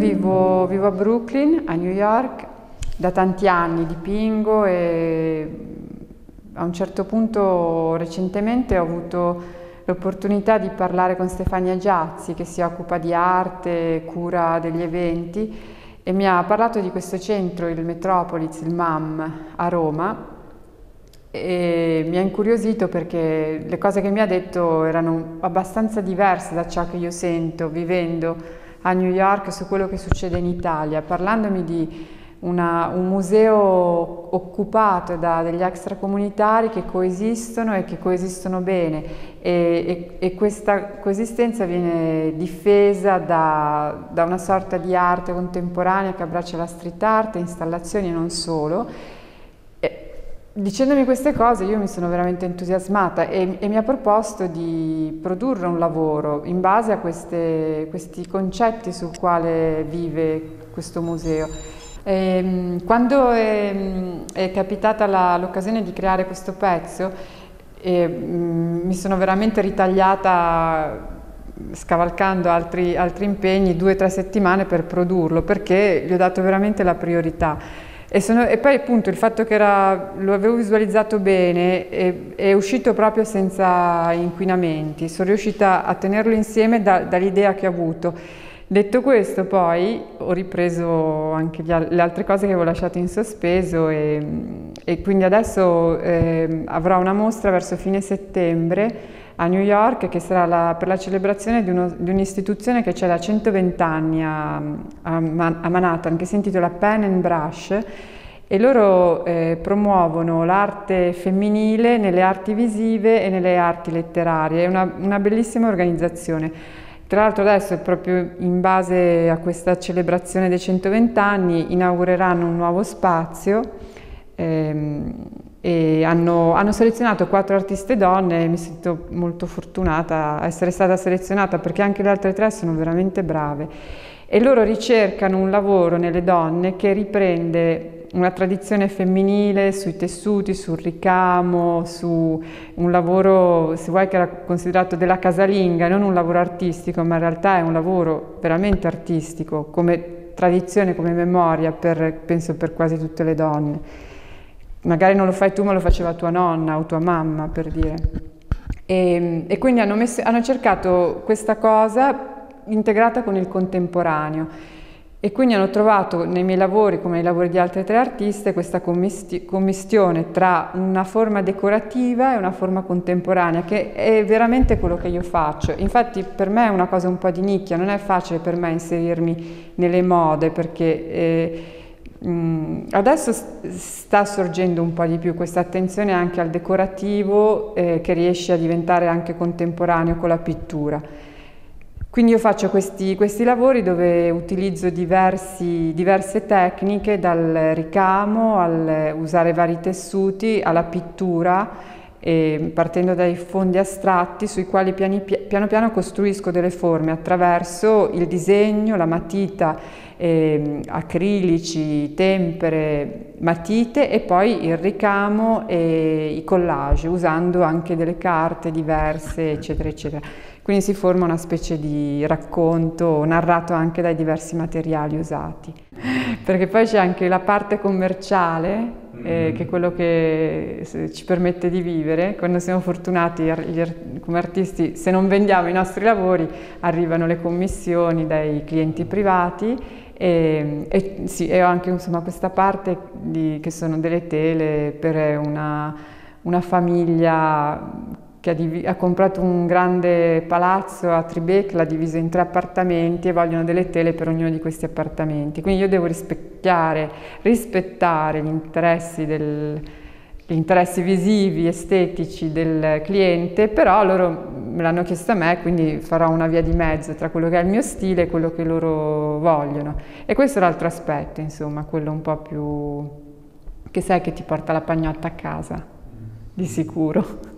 vivo a Brooklyn, a New York, da tanti anni dipingo e a un certo punto recentemente ho avuto l'opportunità di parlare con Stefania Giazzi, che si occupa di arte, cura degli eventi, e mi ha parlato di questo centro, il Metropolis, il MAM, a Roma, e mi ha incuriosito perché le cose che mi ha detto erano abbastanza diverse da ciò che io sento vivendo a New York su quello che succede in Italia, parlandomi di un museo occupato da degli extracomunitari che coesistono e che coesistono bene e questa coesistenza viene difesa da una sorta di arte contemporanea che abbraccia la street art, installazioni e non solo. Dicendomi queste cose io mi sono veramente entusiasmata e mi ha proposto di produrre un lavoro in base a questi concetti sul quale vive questo museo. Quando è capitata l'occasione di creare questo pezzo, mi sono veramente ritagliata scavalcando altri impegni 2 o 3 settimane per produrlo, perché gli ho dato veramente la priorità. E poi appunto il fatto che lo avevo visualizzato bene è uscito proprio senza inquinamenti, sono riuscita a tenerlo insieme dall'idea che ho avuto. Detto questo, poi ho ripreso anche le altre cose che avevo lasciato in sospeso e quindi adesso avrò una mostra verso fine settembre a New York che sarà per la celebrazione di un'istituzione che c'è da 120 anni a Manhattan, che si intitola Pen and Brush, e loro promuovono l'arte femminile nelle arti visive e nelle arti letterarie. È una bellissima organizzazione. Tra l'altro adesso, proprio in base a questa celebrazione dei 120 anni, inaugureranno un nuovo spazio e hanno selezionato 4 artiste donne e mi sento molto fortunata a essere stata selezionata, perché anche le altre 3 sono veramente brave e loro ricercano un lavoro nelle donne che riprende una tradizione femminile sui tessuti, sul ricamo, su un lavoro, se vuoi, che era considerato della casalinga, non un lavoro artistico, ma in realtà è un lavoro veramente artistico, come tradizione, come memoria, penso per quasi tutte le donne. Magari non lo fai tu, ma lo faceva tua nonna o tua mamma, per dire. E quindi hanno cercato questa cosa integrata con il contemporaneo. E quindi hanno trovato nei miei lavori, come nei lavori di altre 3 artiste, questa commistione tra una forma decorativa e una forma contemporanea, che è veramente quello che io faccio. Infatti per me è una cosa un po' di nicchia, non è facile per me inserirmi nelle mode, perché adesso sta sorgendo un po' di più questa attenzione anche al decorativo, che riesce a diventare anche contemporaneo con la pittura. Quindi io faccio questi lavori dove utilizzo diverse tecniche, dal ricamo al usare vari tessuti, alla pittura, partendo dai fondi astratti sui quali piano piano costruisco delle forme attraverso il disegno, la matita, acrilici, tempere, matite e poi il ricamo e i collage, usando anche delle carte diverse, eccetera, eccetera. Quindi si forma una specie di racconto narrato anche dai diversi materiali usati. Perché poi c'è anche la parte commerciale, che è quello che ci permette di vivere. Quando siamo fortunati come artisti, se non vendiamo i nostri lavori, arrivano le commissioni dai clienti privati e ho anche insomma questa parte che sono delle tele per una famiglia che ha comprato un grande palazzo a Tribeca, l'ha diviso in 3 appartamenti e vogliono delle tele per ognuno di questi appartamenti. Quindi io devo rispettare gli interessi visivi, estetici del cliente, però loro me l'hanno chiesto a me, quindi farò una via di mezzo tra quello che è il mio stile e quello che loro vogliono. E questo è l'altro aspetto, insomma, quello un po' più che sai che ti porta la pagnotta a casa, di sicuro.